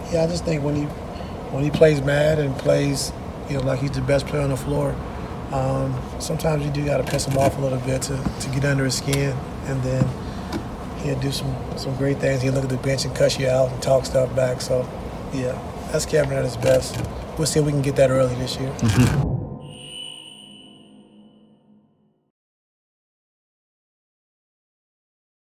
Yeah, I just think when he plays mad and plays, like he's the best player on the floor, sometimes you do got to piss him off a little bit to get under his skin, and then he'll do some great things. He'll look at the bench and cuss you out and talk stuff back. So, yeah, that's Kevin at his best. We'll see if we can get that early this year.